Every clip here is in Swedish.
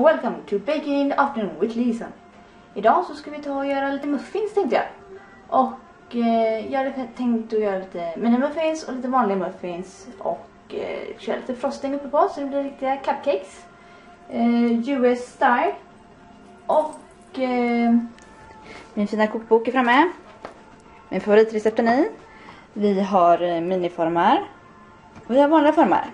Welcome to Baking in the Afternoon with Lisa. Idag så ska vi ta och göra lite muffins tänkte jag. Och jag hade tänkt att göra lite mini-muffins och lite vanliga muffins. Och köra lite frosting uppe på så det blir riktiga cupcakes. US style. Och min fina kokbok är framme. Min favoritrecepten i. Vi har miniformar. Och vi har vanliga formar.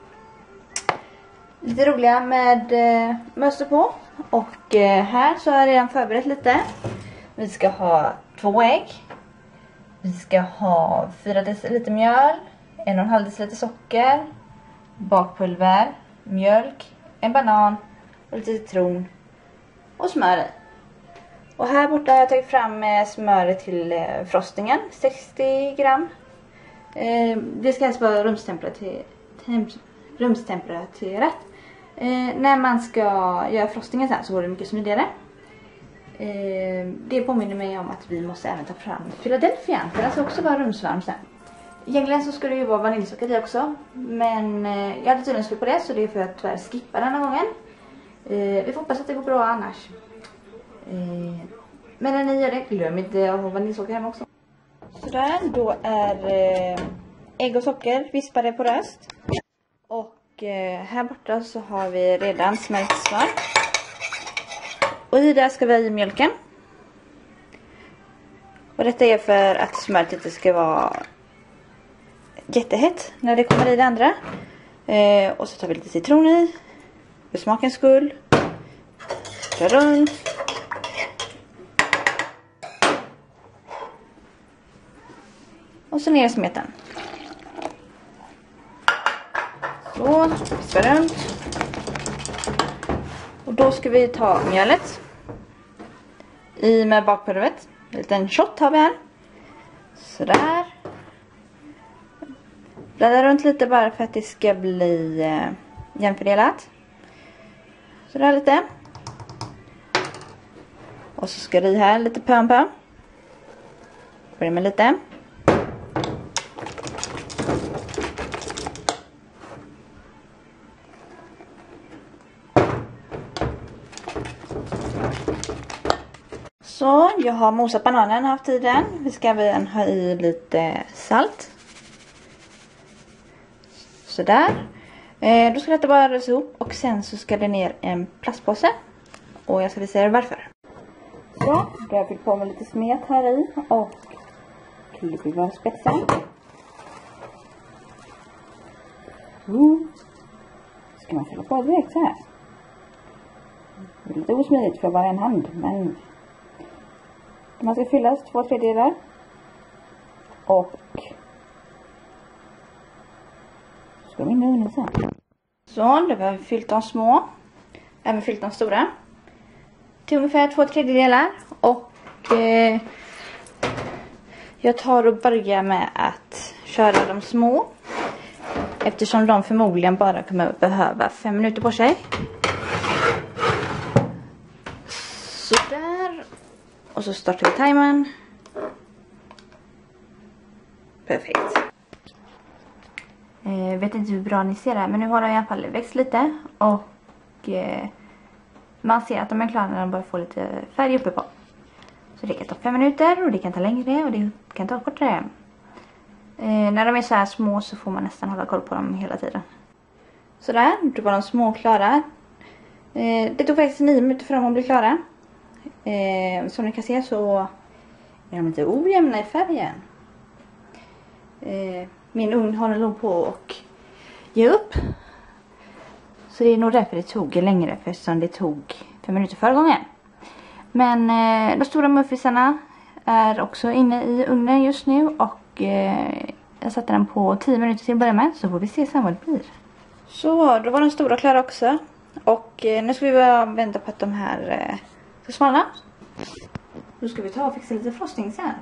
Lite roliga med mönster på. Och här så har jag redan förberett lite. Vi ska ha 2 ägg. Vi ska ha 4 deciliter mjöl. 1,5 deciliter socker. Bakpulver. Mjölk. En banan. Och lite citron. Och smör i. Och här borta har jag tagit fram smöret till frostingen. 60 gram. Det ska helst vara rumstemperaturat. När man ska göra frostingen sen så går det mycket smidigare. Det påminner mig om att vi måste även ta fram Philadelphia. För den ska också vara rumsvarm sen. Egentligen så ska det ju vara vaniljsocker i också. Men jag hade tydligen slut på det så det är för att tyvärr skippa denna gången. Vi får hoppas att det går bra annars. Men när ni gör det, glöm inte att ha vaniljsocker hemma också. Sådär, då är ägg och socker vispade på röst. Och här borta så har vi redan smält smör. Och i där ska vi ha i mjölken. Och detta är för att smöret inte ska vara jättehett när det kommer i det andra. Och så tar vi lite citron i. För smakens skull. Dra runt. Och så ner i smeten. Så, vispar runt. Och då ska vi ta mjölet. I med bakpulvret. En liten shot har vi här. Sådär. Blanda runt lite bara för att det ska bli jämnfördelat. Sådär lite. Och så ska det i här lite pön på. Börja med lite. Så, jag har mosat bananen haft tiden. Vi ska även ha i lite salt. Sådär. Då ska detta bara röras ihop och sen så ska det ner en plastpåse. Och jag ska visa er varför. Så, då har jag fyllt på med lite smet här i och kullerbyvarspetsen. Ska man fylla på direkt så här. Det är lite osmidigt för bara en hand, men man ska fyllas 2/3. Och ska vi in i ugnen sen. Så, då har vi fyllt de små. Även fyllt de stora. Till ungefär 2/3. Och jag tar och börjar med att köra de små. Eftersom de förmodligen bara kommer behöva 5 minuter på sig. Sådär. Och så startar vi timern. Perfekt. Vet inte hur bra ni ser det här, men nu har de i alla fall växt lite. Och man ser att de är klara när de börjar få lite färg uppe på. Så det kan ta 5 minuter och det kan ta längre och det kan ta kortare. När de är så här små så får man nästan hålla koll på dem hela tiden. Sådär, då var de små klara. Det tog faktiskt 9 minuter för dem att bli klara. Som ni kan se så är de lite ojämna i färgen. Min ugn håller nog på och ge upp. Så det är nog därför det tog längre, eftersom det tog 5 minuter förra gången. Men de stora muffinsarna är också inne i ugnen just nu. Och jag satte den på 10 minuter till att börja med. Så får vi se sen vad det blir. Så, då var de stora klara också. Och nu ska vi bara vänta på att de här ska smalna. Då ska vi ta och fixa lite frosting sen.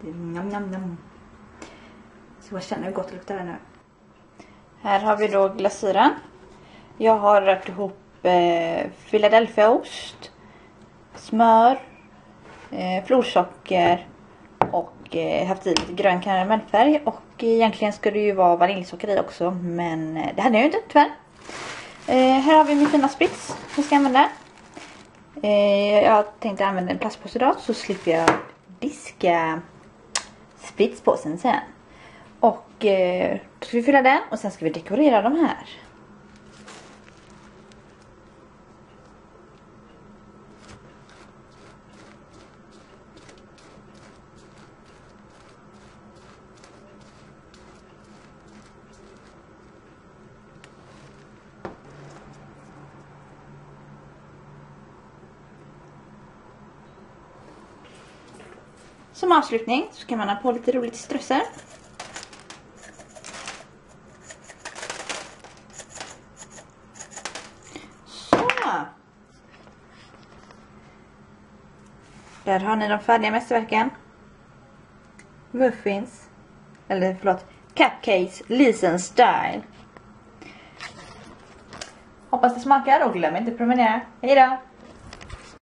Så jag känner hur gott det luktar nu. Här har vi då glasyren. Jag har rört ihop Philadelphia-ost, smör, florsocker och haft i lite grön karamellfärg. Och egentligen ska det ju vara vaniljsocker i också, men det hade jag ju inte tyvärr. Här har vi min fina sprits jag ska använda. Jag tänkte använda en plastpåse idag så slipper jag diska spritspåsen sen. Och då ska vi fylla den och sen ska vi dekorera de här. Som avslutning så kan man ha på lite roligt strössel. Så. Där har ni de färdiga mästerverken. Muffins. Eller förlåt. Cupcakes. Lisen style. Hoppas det smakar och glöm inte att prenumerera. Hej då!